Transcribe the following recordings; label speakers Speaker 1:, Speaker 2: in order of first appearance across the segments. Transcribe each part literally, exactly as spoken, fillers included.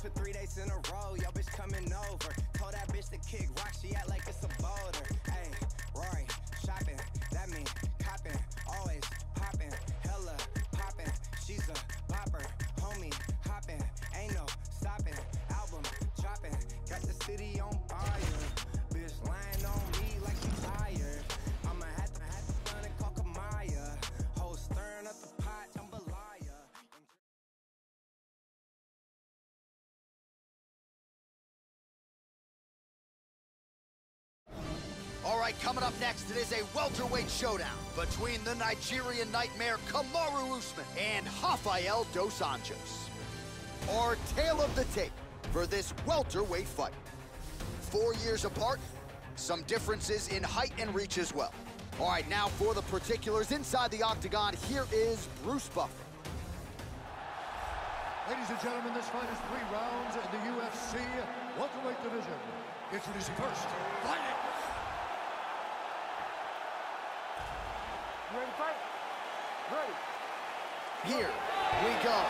Speaker 1: for three days in a row. Yo, bitch coming over. Told that bitch to kick rock, she act like it's a boulder. Hey, Rory, shopping, that mean copping, always popping, hella popping. She's a bopper, homie, hopping, ain't no stopping. Album dropping, got the city on fire. Bitch lying on me like she tired. I'ma have to have to run and call Kamaya. Whole stirring up the pot, jambalaya.
Speaker 2: All right, coming up next, it is a welterweight showdown between the Nigerian Nightmare Kamaru Usman and Rafael dos Anjos. Our tale of the tape for this welterweight fight. Four years apart, some differences in height and reach as well. All right, now for the particulars inside the octagon, here is Bruce Buffer.
Speaker 3: Ladies and gentlemen, this fight is three rounds in the U F C welterweight division. Introducing first, fighting.
Speaker 4: You ready to fight? Ready.
Speaker 2: Here we go.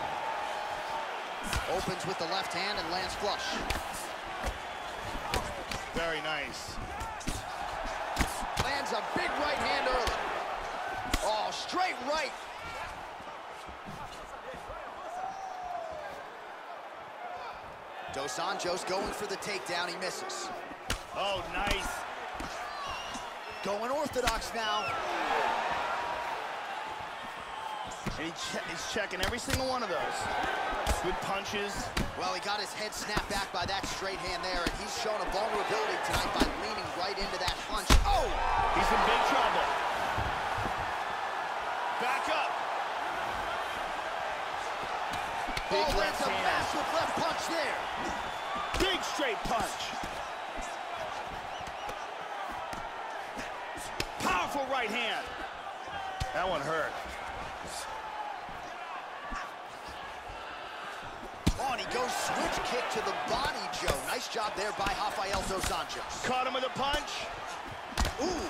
Speaker 2: Opens with the left hand and lands flush.
Speaker 5: Very nice.
Speaker 2: Lands a big right hand early. Oh, straight right. Dos Anjos going for the takedown, he misses.
Speaker 5: Oh, nice.
Speaker 2: Going orthodox now.
Speaker 5: And he che he's checking every single one of those. Good punches.
Speaker 2: Well, he got his head snapped back by that straight hand there, and he's shown a vulnerability tonight by leaning right into that punch. Oh!
Speaker 5: He's in big trouble. Back up.
Speaker 2: Big oh, lands a massive left punch there.
Speaker 5: Big straight punch. Powerful right hand. That one hurt.
Speaker 2: Oh, and he goes switch kick to the body, Joe. Nice job there by Rafael dos Anjos.
Speaker 5: Caught him with a punch.
Speaker 2: Ooh.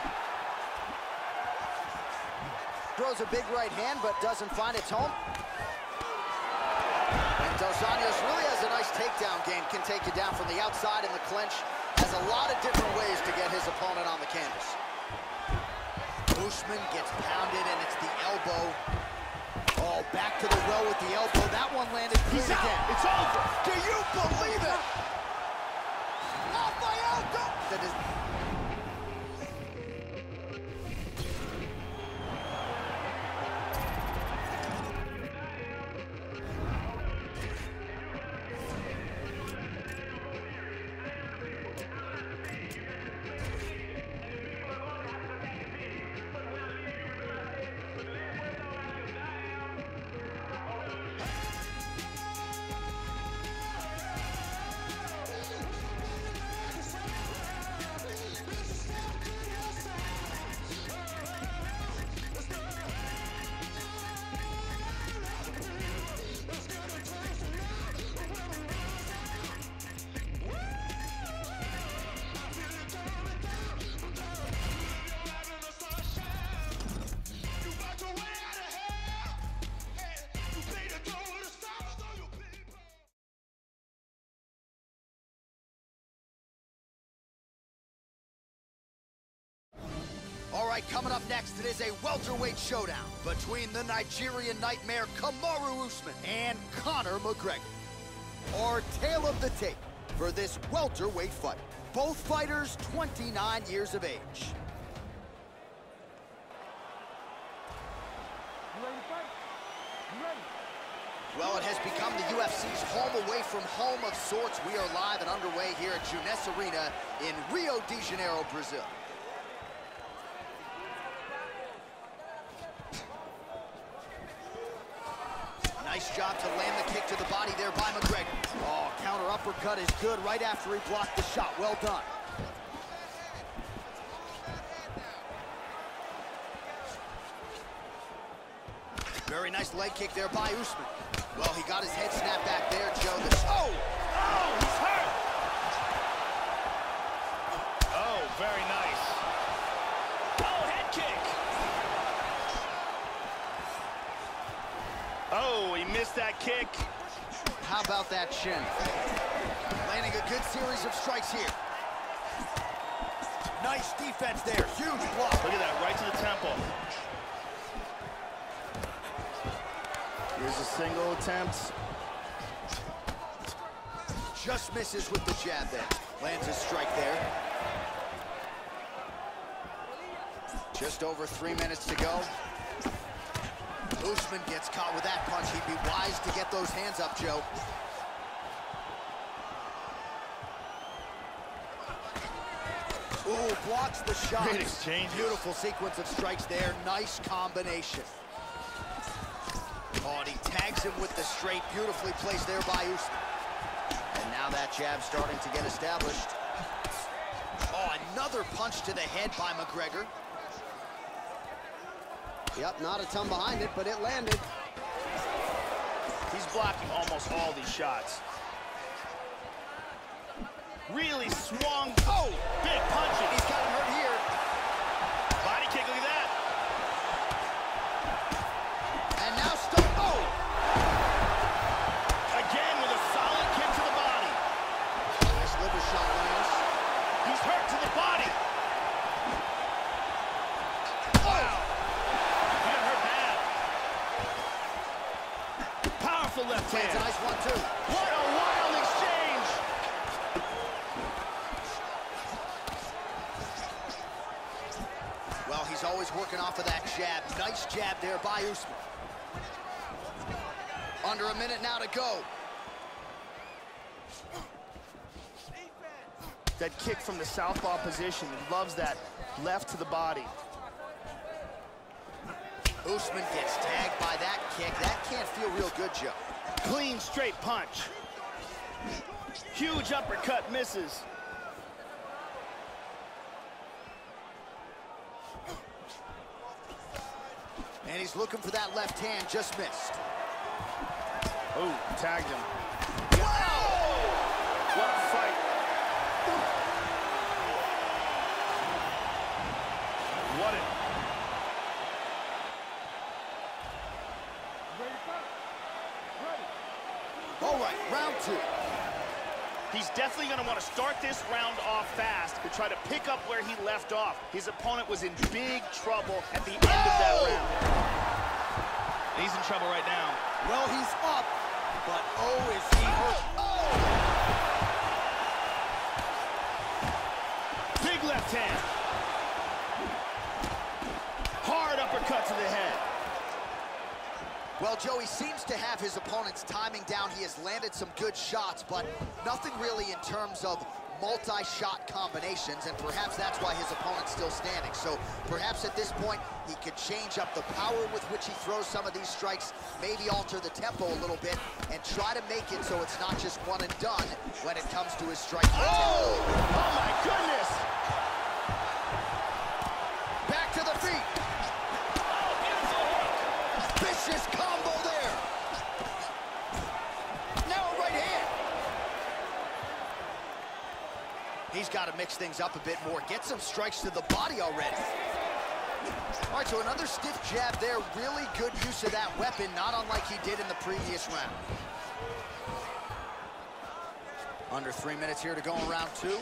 Speaker 2: Throws a big right hand, but doesn't find its home. And dos Anjos really has a nice takedown game. Can take you down from the outside in the clinch. Has a lot of different ways to get his opponent on the canvas. Usman gets pounded, and it's the elbow. Oh, back to the well with the elbow. That one landed clean
Speaker 5: He's out.
Speaker 2: again.
Speaker 5: It's over.
Speaker 2: Do you believe it? Rafael, that is... All right, coming up next, it is a welterweight showdown between the Nigerian Nightmare Kamaru Usman and Conor McGregor. Our tale of the tape for this welterweight fight. Both fighters twenty-nine years of age.
Speaker 4: You ready to fight? You ready?
Speaker 2: Well, it has become the U F C's home away from home of sorts. We are live and underway here at Jeunesse Arena in Rio de Janeiro, Brazil. Nice job to land the kick to the body there by McGregor. Oh, counter uppercut is good right after he blocked the shot. Well done. Very nice leg kick there by Usman. Well, he got his head snapped back there, Joe. This oh!
Speaker 5: Oh, he's hurt! Oh, very nice. Oh, head kick! Oh, he missed that kick.
Speaker 2: how about that shin? Landing a good series of strikes here. Nice defense there, huge block.
Speaker 5: Look at that, right to the temple. Here's a single attempt.
Speaker 2: Just misses with the jab there. Lands a strike there. Just over three minutes to go. Usman gets caught with that punch. He'd be wise to get those hands up, Joe. Ooh, blocks the shot.
Speaker 5: Great exchange.
Speaker 2: Beautiful sequence of strikes there. Nice combination. Oh, and he tags him with the straight. Beautifully placed there by Usman. And now that jab starting to get established. Oh, another punch to the head by McGregor. Yep, not a ton behind it, but it landed.
Speaker 5: He's blocking almost all these shots. Really swung. Oh, big punching.
Speaker 2: He's got him hurt here.
Speaker 5: Body kick, look at that.
Speaker 2: And now stop. Oh!
Speaker 5: Again with a solid kick to the body.
Speaker 2: Nice liver shot lands.
Speaker 5: He's hurt to the body. Wow. He got hurt bad. Powerful left hand.
Speaker 2: Lands a nice one, too.
Speaker 5: What a wild exchange.
Speaker 2: Well, he's always working off of that jab. Nice jab there by Usman. Under a minute now to go.
Speaker 5: That kick from the southpaw position. He loves that left to the body.
Speaker 2: Usman gets tagged by that kick. That can't feel real good, Joe.
Speaker 5: Clean, straight punch. Huge uppercut misses.
Speaker 2: And he's looking for that left hand, just missed.
Speaker 5: Oh, tagged him.
Speaker 2: Wow!
Speaker 5: What a fight. What a...
Speaker 4: Ready, fight. Ready.
Speaker 2: All right, round two.
Speaker 5: He's definitely going to want to start this round off fast to try to pick up where he left off. His opponent was in big trouble at the end
Speaker 2: oh!
Speaker 5: of that round. He's in trouble right now.
Speaker 2: Well, he's up, but oh, is he hurt? Oh!
Speaker 5: Big left hand. Hard uppercut to the head.
Speaker 2: Well, Joey seems to have his opponent's timing down. He has landed some good shots, but nothing really in terms of multi-shot combinations, and perhaps that's why his opponent's still standing. So perhaps at this point, he could change up the power with which he throws some of these strikes, maybe alter the tempo a little bit, and try to make it so it's not just one and done when it comes to his strike.
Speaker 5: Oh! Oh, my goodness!
Speaker 2: Back to the feet. Vicious combo there. Now a right hand. He's got to mix things up a bit more. Get some strikes to the body already. All right, so another stiff jab there. Really good use of that weapon, not unlike he did in the previous round. Under three minutes here to go in round two.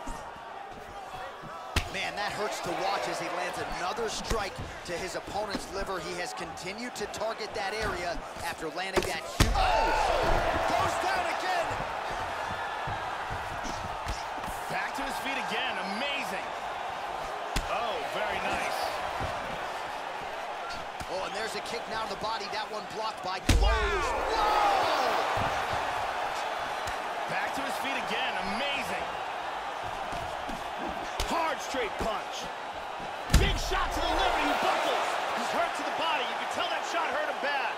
Speaker 2: Man, that hurts to watch as he lands another strike to his opponent's liver. He has continued to target that area after landing that huge... Oh! Goes down again!
Speaker 5: Back to his feet again. Amazing. Oh, very nice.
Speaker 2: Oh, and there's a kick now to the body. That one blocked by Close. Whoa!
Speaker 5: Back to his feet again. Amazing. Hard straight punch. Big shot to the liver. He buckles. He's hurt to the body. You can tell that shot hurt him bad.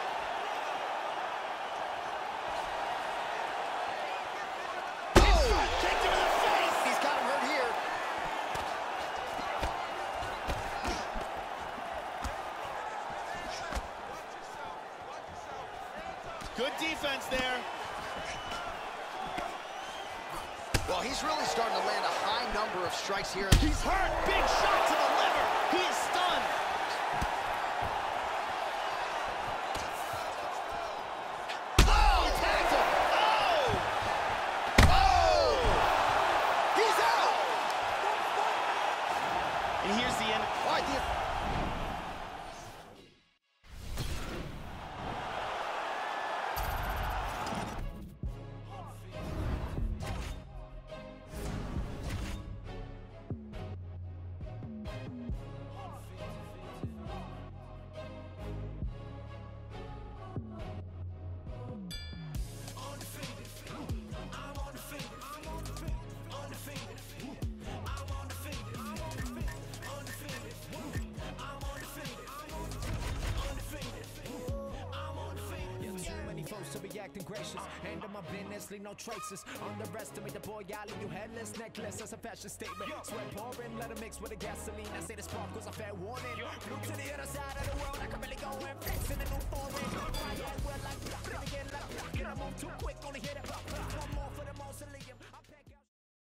Speaker 2: Oh!
Speaker 5: Kicked him in the face.
Speaker 2: He's got him hurt here.
Speaker 5: Good defense there.
Speaker 2: Well, he's really starting to land a high number of strikes here.
Speaker 5: He's hurt. Big shot to the liver. He is stunned.
Speaker 2: Oh! He tagged him.
Speaker 6: be acting gracious. Hand on my business, leave no traces. Underestimate the boy, I leave you headless. Necklace, that's a fashion statement. Sweat pouring, let it mix with the gasoline. I say the sparkles a fair warning. Flew to the other side of the world, I can really go and flex in a new foreign. I am well like gonna get left. Get them on too quick, only hit it. One more for the mausoleum. I pack out.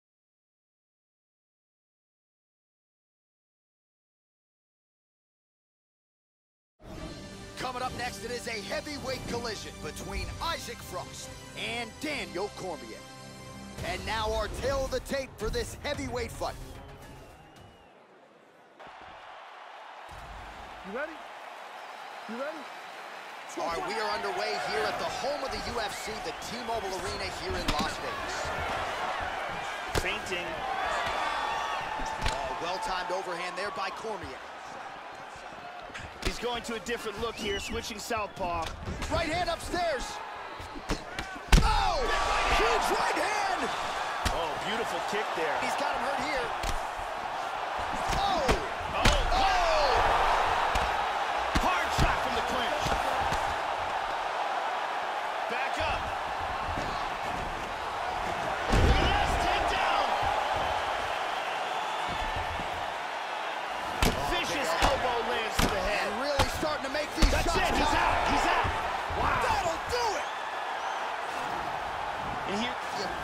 Speaker 2: Coming up next, it is a heavyweight collision between Isaac Frost and Daniel Cormier. And now our tale of the tape for this heavyweight fight.
Speaker 4: You ready? You ready?
Speaker 2: All right, we are underway here at the home of the U F C, the T-Mobile Arena here in Las Vegas.
Speaker 5: Feinting.
Speaker 2: Oh, well-timed overhand there by Cormier.
Speaker 5: He's going to a different look here, switching southpaw.
Speaker 2: Right hand upstairs. Oh, huge right hand.
Speaker 5: Oh, beautiful kick there.
Speaker 2: He's got him hurt here. Oh,
Speaker 5: Oh,
Speaker 2: oh.
Speaker 5: hard shot from the clinch. Back up. Look at this takedown. Vicious elbow lands to the head.
Speaker 2: And really starting to make these
Speaker 5: That's
Speaker 2: shots
Speaker 5: it, he's
Speaker 2: count.
Speaker 5: out, he's out. Wow.
Speaker 2: That'll do it.
Speaker 5: And here,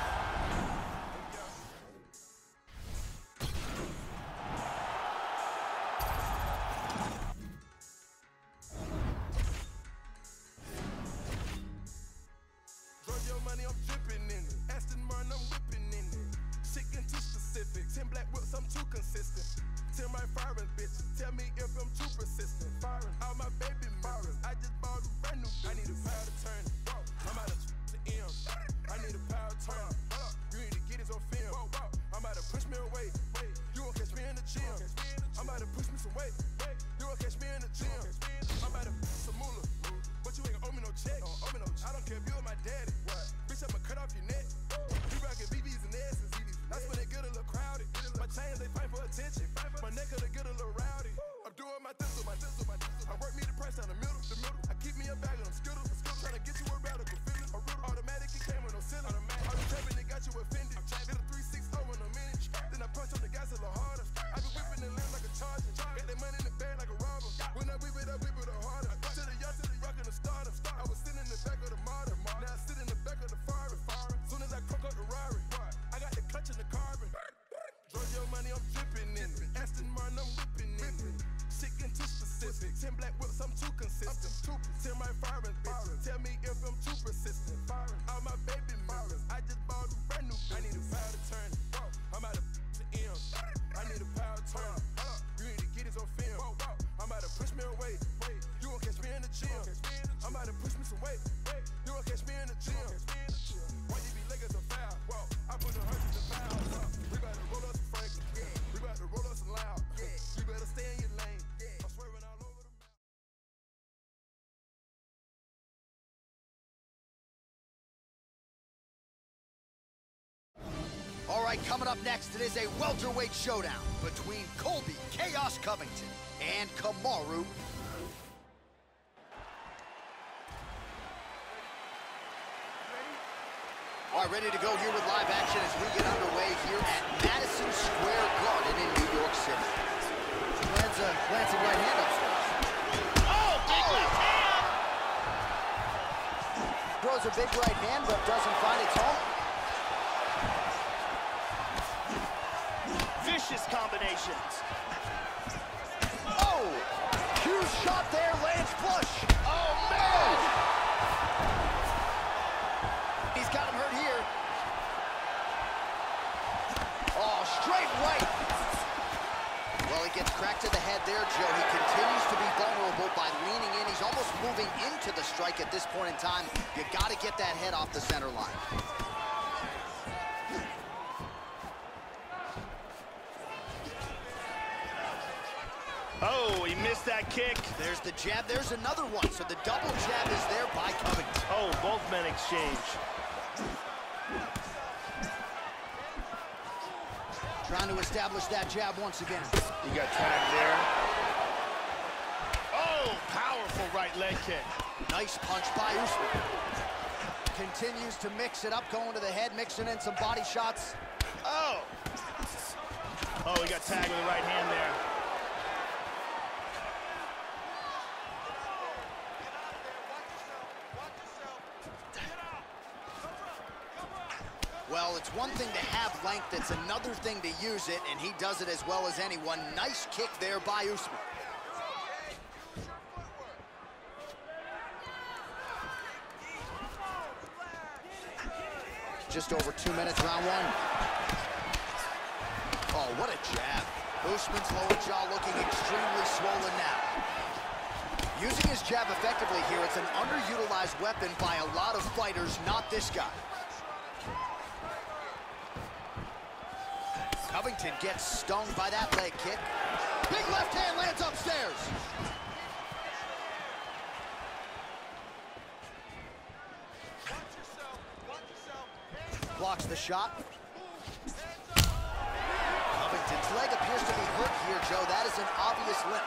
Speaker 7: Your money, I'm dripping in it. Aston Martin, I'm whipping in it. Shit getting too specific. Ten black whips, I'm too consistent. Ten right firing bitches. Tell me if I'm too persistent. Firing all my baby mirrors. I just bought a brand new. I need a power to turn it. I'm out of to M. I need a power to turn it. You need to get this on film. I'm about to push me away. You won't catch me in the gym. I'm about to push me some weight. You won't catch me in the gym. I'm about to some moolah. But you ain't gonna owe me no check. Owe me no check. I don't care if you are my daddy. What? Bitch, I'ma cut off your neck. You rockin' B Bs and S's. That's when they get a little crowded. My chains, they fight for attention. My neck, they get a little rowdy. I'm doing my thistle, my thistle, my thistle. I work me the price down the middle, the middle. I keep me a bag of them skittles. Tryna get you a radical feeling. A riddle automatic, it came with no ceiling. All the trapping, they got you offended. Did a three six oh in a minute. Then I punch on the gas a little harder. I be whipping the limbs like a charger. Got that money in the bag like a robber. When I whip it, I whip it harder. To the young, to the rockin' the starter. I was sitting in the back of the modern. Now I sit in the back of the Ferrari. Soon as I crunk up the Rari, I got the clutch in the carbon. Drug your money, I'm dripping in it. Aston Martin, I'm whipping in it. Shit getting too specific. Ten black whips, I'm too consistent. Ten right firing bitches. Tell me if I'm too persistent. All my baby mirrors. I just bought a brand new. I need a power to turn it. I'm out of to M. I need a power to turn it. You need to get this on film. I'm about to push me away. You won't catch me in the gym. I'm about to push me some weight. You won't catch me in the gym. Why you be looking so foul? Whoa, I put the hundreds of pounds. We about to roll up some Franklin. We about to roll up some loud. You better stay in your lane. I'm swerving all over the map.
Speaker 2: All right, coming up next, it is a welterweight showdown between Colby Chaos Covington and Kamaru. All right, ready to go here with live action as we get underway here at Madison Square Garden in New York City. Lands a glancing right hand upstairs.
Speaker 5: oh, big left hand.
Speaker 2: Throws a big right hand, but doesn't find its home.
Speaker 5: Vicious combinations.
Speaker 2: Oh, huge shot there, lands flush. Oh, man. He's got him hurt here. Oh, straight right. Well, he gets cracked to the head there, Joe. He continues to be vulnerable by leaning in. He's almost moving into the strike at this point in time. You got to get that head off the center line.
Speaker 5: Oh, he missed that kick.
Speaker 2: There's the jab. There's another one. So the double jab is there by Covington.
Speaker 5: Oh, both men exchange.
Speaker 2: Trying to establish that jab once again.
Speaker 5: He got tagged there. Oh, powerful right leg kick.
Speaker 2: Nice punch by Usman. continues to mix it up, going to the head, mixing in some body shots.
Speaker 5: Oh! Oh, he got tagged with the right hand there.
Speaker 2: Well, it's one thing to have length, it's another thing to use it, and he does it as well as anyone. Nice kick there by Usman. Just over two minutes, round one. Oh, what a jab. Usman's lower jaw looking extremely swollen now. Using his jab effectively here, it's an underutilized weapon by a lot of fighters, not this guy. Covington gets stung by that leg kick. Big left hand lands upstairs. Blocks the shot. Covington's leg appears to be hurt here, Joe. That is an obvious limp.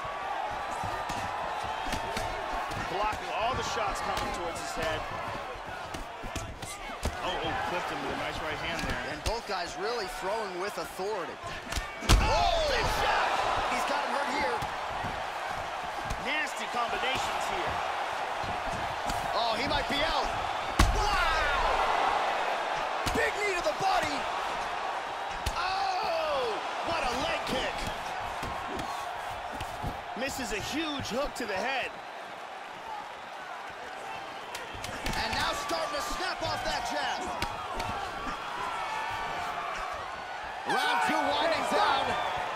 Speaker 5: Blocking all the shots coming towards his head. Oh, oh, clipped him with a nice right hand there.
Speaker 2: And both guys really throwing with authority. Oh, big shot! He's got him hurt here.
Speaker 5: Nasty combinations here.
Speaker 2: Oh, he might be out. Big knee to the body.
Speaker 5: Oh, what a leg kick. Misses a huge hook to the head.
Speaker 2: And now starting to snap off that jab. Round two winding down.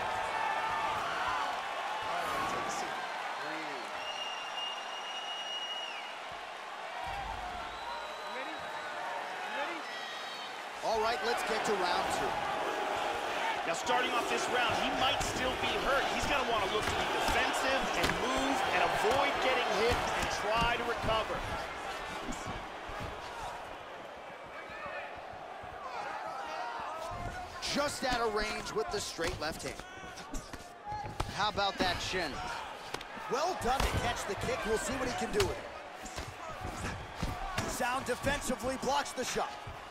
Speaker 2: All right, let's get to round two.
Speaker 5: Now, starting off this round, he might still be hurt. He's going to want to look to be defensive and move and avoid getting hit and try to recover.
Speaker 2: Just out of range with the straight left hand. How about that shin? Well done to catch the kick. We'll see what he can do with it. Sound defensively blocks the shot.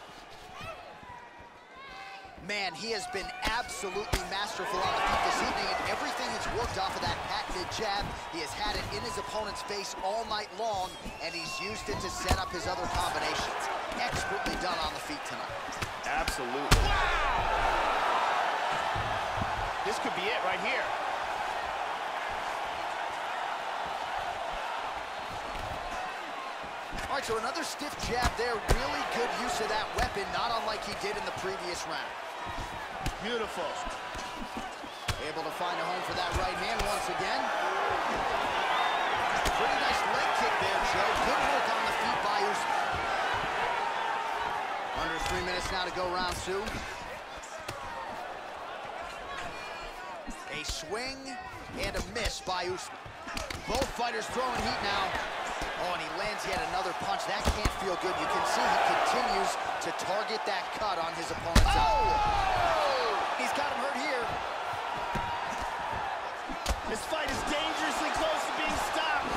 Speaker 2: Man, he has been absolutely masterful on the feet this evening, and everything he's worked off of that patented jab, he has had it in his opponent's face all night long, and he's used it to set up his other combinations. Expertly done on the feet tonight.
Speaker 5: Absolutely. Wow! This could be it right here.
Speaker 2: All right, so another stiff jab there. Really good use of that weapon, not unlike he did in the previous round.
Speaker 5: Beautiful.
Speaker 2: Able to find a home for that right hand once again. Pretty nice leg kick there, Joe. Good work on the feet by Usman. Under three minutes now to go round two. A swing and a miss by Usman. Both fighters throwing heat now. Oh, and he lands yet another punch. That can't feel good. You can see he continues to target that cut on his opponent's eye. Oh! He's got him hurt here.
Speaker 5: This fight is dangerously close to being stopped.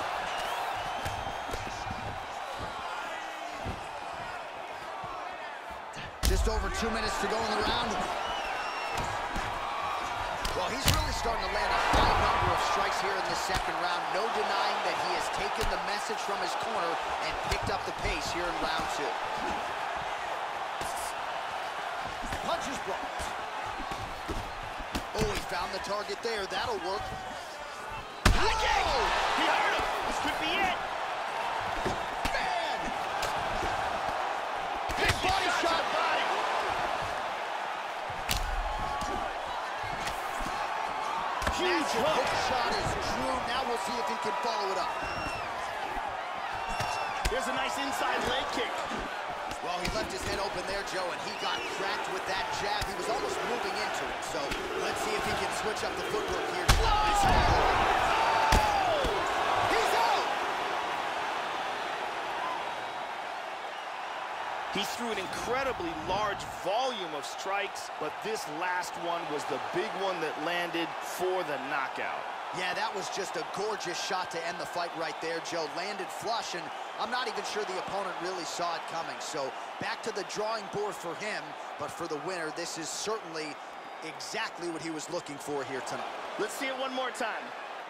Speaker 2: Just over two minutes to go in the round. Well, he's really starting to land a high number of strikes here in the second round. No denying that he has taken the message from his corner and picked up the pace here in round two. Punches blocked. Oh, he found the target there. That'll work.
Speaker 5: High kick! He hurt him. This could be it.
Speaker 2: Man! Big body shot.
Speaker 5: Body. Huge hook.
Speaker 2: Hook shot is true. Now we'll see if he can follow it up.
Speaker 5: There's a nice inside leg kick.
Speaker 2: Well, he left his head open there, Joe, and he got cracked with that jab. He was almost moving into it. So let's see if he can switch up the footwork here. Oh! He's out!
Speaker 5: He threw an incredibly large volume of strikes, but this last one was the big one that landed for the knockout.
Speaker 2: Yeah, that was just a gorgeous shot to end the fight right there, Joe. Landed flush, and I'm not even sure the opponent really saw it coming. So back to the drawing board for him, but for the winner, this is certainly exactly what he was looking for here tonight.
Speaker 5: Let's see it one more time.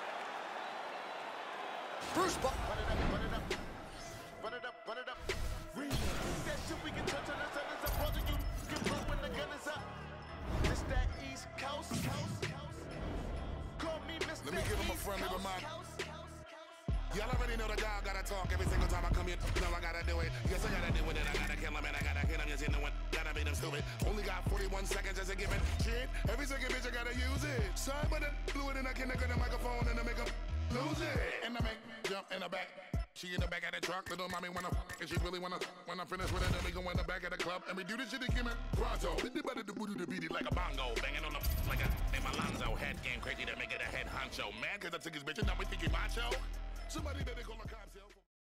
Speaker 2: Bruce Bu-
Speaker 7: Run it up, run it up, run it up, run it up. That shit we can touch on the sun is a brother. You get blow when the gun is up. It's that East Coast. Call me Mister
Speaker 8: Let me give him a friendly reminder. Y'all already know the dog gotta talk every single time I come in. You know I gotta do it. Yes, I gotta do it. And I gotta kill him and I gotta hit him. Yes, you know what? Gotta beat him stupid. Only got forty-one seconds as a given. Shit, every second bitch I gotta use it. Sorry, but I blew it and I can't get the microphone and I make him lose it. And I make jump in the back. She in the back of the truck, little mommy wanna and she really wanna. When I finish with it, then we go in the back of the club and we do this shit again, man. Pronto, hit the better to beat it like a bongo, banging on the like a name Alonzo. Head game crazy to make it a head honcho. Man, cause I took his bitch and now we think he macho. Somebody better call a cops.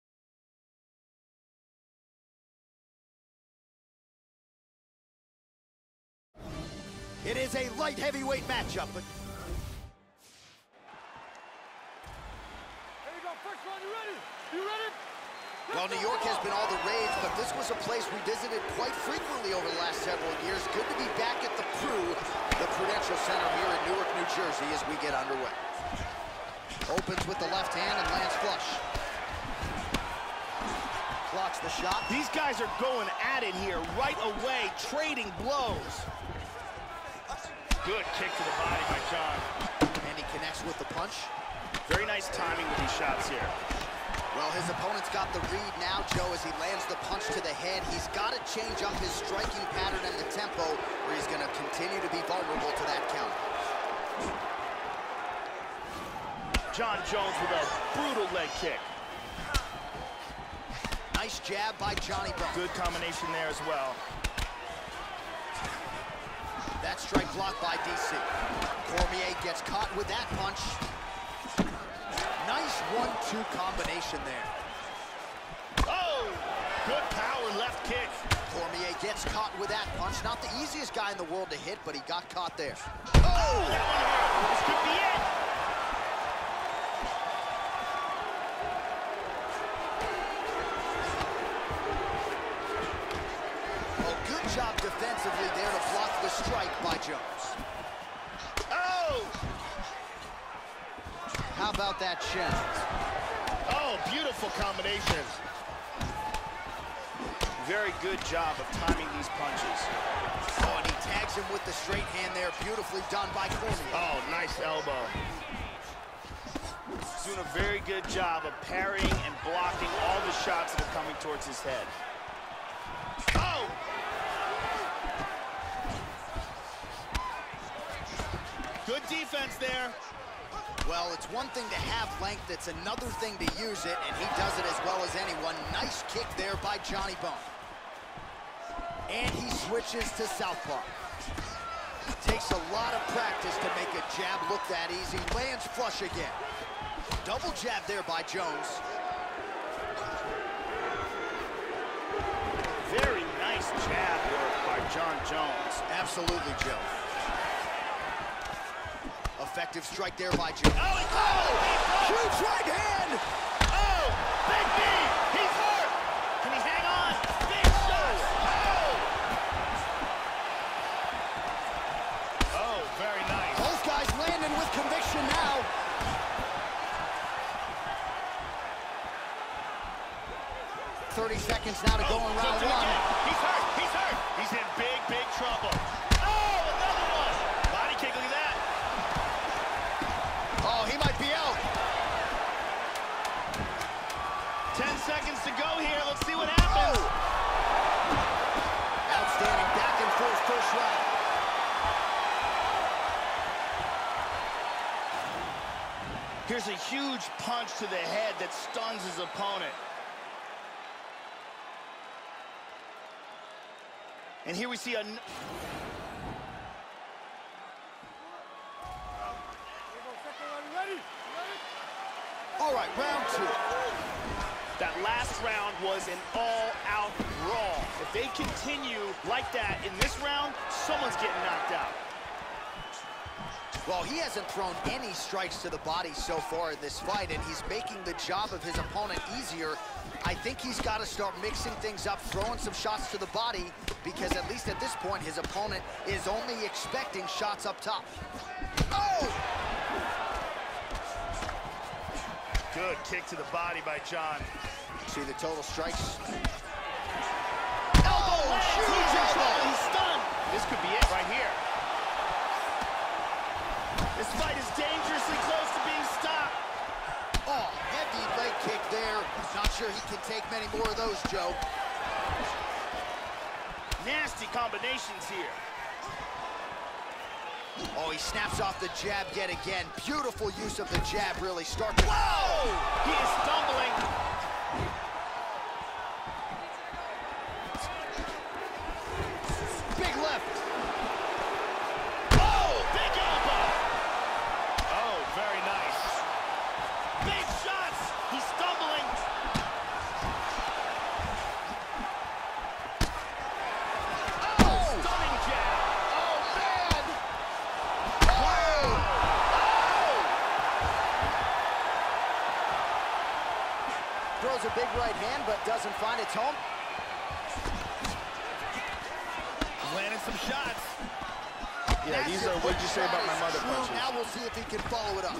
Speaker 2: It is a light heavyweight matchup, but
Speaker 4: Here you go, first one, you ready? You ready?
Speaker 2: well, New York has been all the rage, but this was a place we visited quite frequently over the last several years. Good to be back at the Pru, the Prudential Center here in Newark, New Jersey, as we get underway. Opens with the left hand and lands flush. Blocks the shot.
Speaker 5: These guys are going at it here right away, trading blows. Good kick to the body by John.
Speaker 2: And he connects with the punch.
Speaker 5: Very nice timing with these shots here.
Speaker 2: Well, his opponent's got the read now, Joe, as he lands the punch to the head. He's got to change up his striking pattern and the tempo, or he's going to continue to be vulnerable to that counter.
Speaker 5: Jon Jones with a brutal leg kick.
Speaker 2: Nice jab by Johnny Bone.
Speaker 5: Good combination there as well.
Speaker 2: That strike blocked by D C. Cormier gets caught with that punch. Nice one two combination there.
Speaker 5: Oh! Good power left kick.
Speaker 2: Cormier gets caught with that punch. Not the easiest guy in the world to hit, but he got caught there.
Speaker 5: Oh! That one hurt. This could be it.
Speaker 2: Oh, good job defensively there to block the strike by Jones.
Speaker 5: Oh!
Speaker 2: How about that shin?
Speaker 5: Oh, beautiful combinations. Very good job of timing these punches.
Speaker 2: Oh, and he tags him with the straight hand there. Beautifully done by Cormier.
Speaker 5: Oh, nice elbow. He's doing a very good job of parrying and blocking all the shots that are coming towards his head. Oh! Good defense there.
Speaker 2: Well, it's one thing to have length, it's another thing to use it, and he does it as well as anyone. Nice kick there by Johnny Bone. And he switches to southpaw. Takes a lot of practice to make a jab look that easy. Lands flush again. Double jab there by Jones.
Speaker 5: Very nice jab work by Jon Jones.
Speaker 2: Absolutely, Joe. Effective strike there by Jones.
Speaker 5: Oh, he oh,
Speaker 2: huge right hand!
Speaker 5: Oh, big knee! He's hurt! Can he hang on? Big shot! Oh! Oh, very nice.
Speaker 2: Both guys landing with conviction now. thirty seconds now to go in round
Speaker 5: one.
Speaker 2: one.
Speaker 5: He's hurt! He's hurt! He's in big, big trouble. Oh, another one! Body kick, look at that.
Speaker 2: Oh, he might be out.
Speaker 5: Ten seconds to go here. Let's see what happens.
Speaker 2: Oh. Outstanding back and forth first round.
Speaker 5: Here's a huge punch to the head that stuns his opponent. And here we see a...
Speaker 2: All right, round two.
Speaker 5: That last round was an all-out brawl. If they continue like that in this round, someone's getting knocked out.
Speaker 2: Well, he hasn't thrown any strikes to the body so far in this fight, and he's making the job of his opponent easier. I think he's got to start mixing things up, throwing some shots to the body, because at least at this point, his opponent is only expecting shots up top. Oh!
Speaker 5: Good kick to the body by John.
Speaker 2: See the total strikes.
Speaker 5: Elbow,
Speaker 2: oh,
Speaker 5: huge elbow. He's stunned. This could be it right here. This fight is dangerously close to being stopped.
Speaker 2: Oh, heavy leg kick there. Not sure he can take many more of those, Joe.
Speaker 5: Nasty combinations here.
Speaker 2: Oh, he snaps off the jab yet again. Beautiful use of the jab, really. Start to...
Speaker 5: Whoa! He is stumbling.
Speaker 2: Big left.
Speaker 5: Oh, big elbow. Oh, very nice. Big shots. He's stumbling. Oh, stunning jab.
Speaker 2: Oh, man. Throws a big right hand, but doesn't find its home.
Speaker 5: Landing some shots.
Speaker 9: Yeah,
Speaker 2: That's
Speaker 9: these
Speaker 2: it.
Speaker 9: are what you say about my
Speaker 2: Shot is
Speaker 9: mother
Speaker 2: true.
Speaker 9: punches.
Speaker 2: Now we'll see if he can follow it up.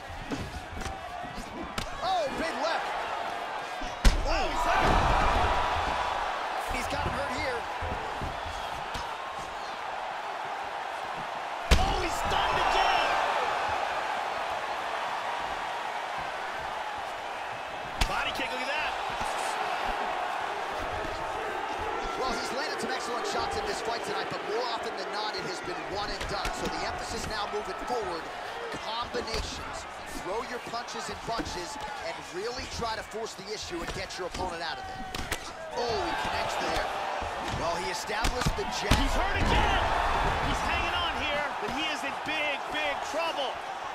Speaker 2: Oh, big left.
Speaker 5: Oh, he's hurt.
Speaker 2: He's got him hurt here.
Speaker 5: Oh, he's stunned again. Body kick, look at that.
Speaker 2: Well, he's landed some excellent shots in this fight tonight, but more often than not, it has been one and done. So the emphasis now moving forward, combinations. Throw your punches in bunches and really try to force the issue and get your opponent out of it. Oh, he connects there. Well, he established the jab.
Speaker 5: He's hurt again. He's hanging on here, but he is in big, big trouble.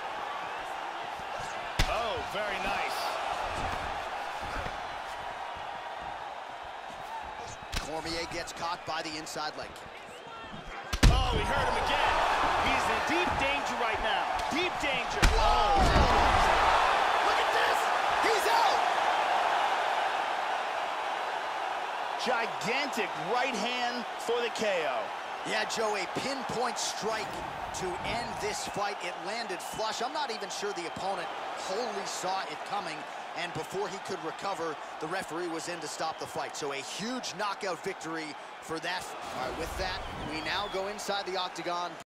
Speaker 5: Oh, very nice.
Speaker 2: Cormier gets caught by the inside leg.
Speaker 5: Oh, he hurt him again. He's in deep danger right now. Deep danger. Oh,
Speaker 2: look at this. He's out.
Speaker 5: Gigantic right hand for the K O.
Speaker 2: Yeah, Joe, a pinpoint strike to end this fight. It landed flush. I'm not even sure the opponent wholly saw it coming, and before he could recover, the referee was in to stop the fight. So a huge knockout victory for that. All right, with that, we now go inside the octagon.